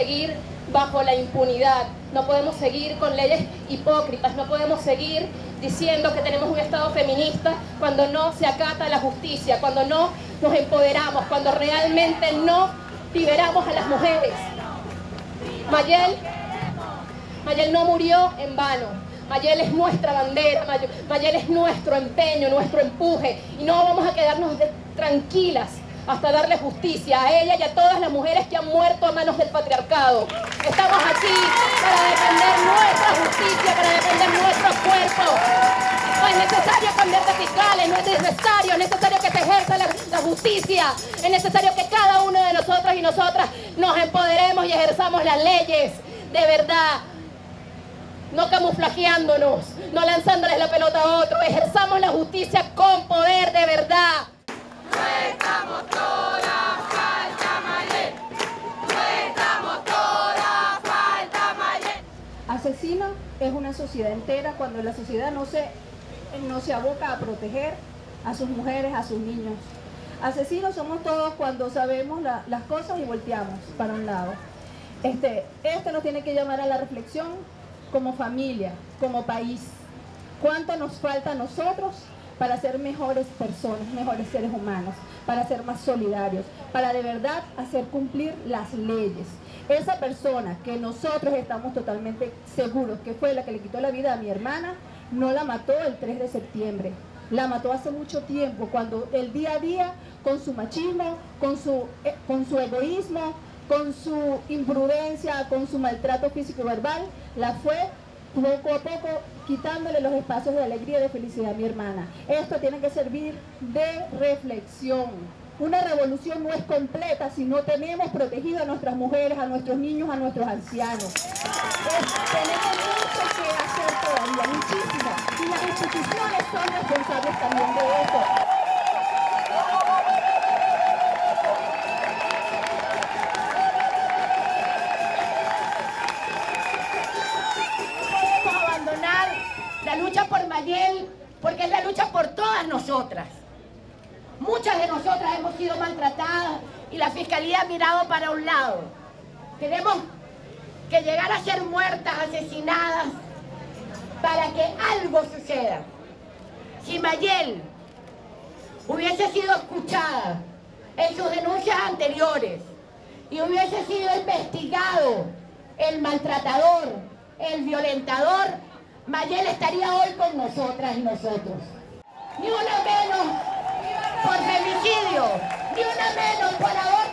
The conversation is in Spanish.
seguir bajo la impunidad, no podemos seguir con leyes hipócritas, no podemos seguir diciendo que tenemos un Estado feminista cuando no se acata la justicia, cuando no nos empoderamos, cuando realmente no liberamos a las mujeres. Mayel no murió en vano. Mayel es nuestra bandera, Mayel es nuestro empeño, nuestro empuje, y no vamos a quedarnos tranquilas hasta darle justicia a ella y a todas las mujeres que han muerto a manos del patriarcado. Estamos aquí para defender nuestra justicia, para defender nuestros cuerpos. No es necesario cambiar de fiscales, no es necesario que se ejerza la justicia. Es necesario que cada uno de nosotros y nosotras nos empoderemos y ejerzamos las leyes de verdad. No camuflajeándonos, no lanzándoles la pelota a otro, ejerzamos la justicia con poder de verdad. No estamos todas, falta Mayel. No estamos todas, falta Mayel. Asesino es una sociedad entera cuando la sociedad no se aboca a proteger a sus mujeres, a sus niños. Asesinos somos todos cuando sabemos las cosas y volteamos para un lado. Esto nos tiene que llamar a la reflexión como familia, como país. ¿Cuánto nos falta a nosotros para ser mejores personas, mejores seres humanos, para ser más solidarios, para de verdad hacer cumplir las leyes? Esa persona que nosotros estamos totalmente seguros que fue la que le quitó la vida a mi hermana, no la mató el 3 de septiembre. La mató hace mucho tiempo, cuando el día a día, con su machismo, con su egoísmo, con su imprudencia, con su maltrato físico y verbal, la fue poco a poco quitándole los espacios de alegría y de felicidad a mi hermana. Esto tiene que servir de reflexión. Una revolución no es completa si no tenemos protegido a nuestras mujeres, a nuestros niños, a nuestros ancianos. Tenemos mucho que hacer todavía, muchísimo. Y las instituciones son responsables también de eso. La lucha por Mayel, porque es la lucha por todas nosotras. Muchas de nosotras hemos sido maltratadas y la Fiscalía ha mirado para un lado. Tenemos que llegar a ser muertas, asesinadas, para que algo suceda. Si Mayel hubiese sido escuchada en sus denuncias anteriores y hubiese sido investigado el maltratador, el violentador, Mayel estaría hoy con nosotras y nosotros. Ni una menos por femicidio, ni una menos por aborto.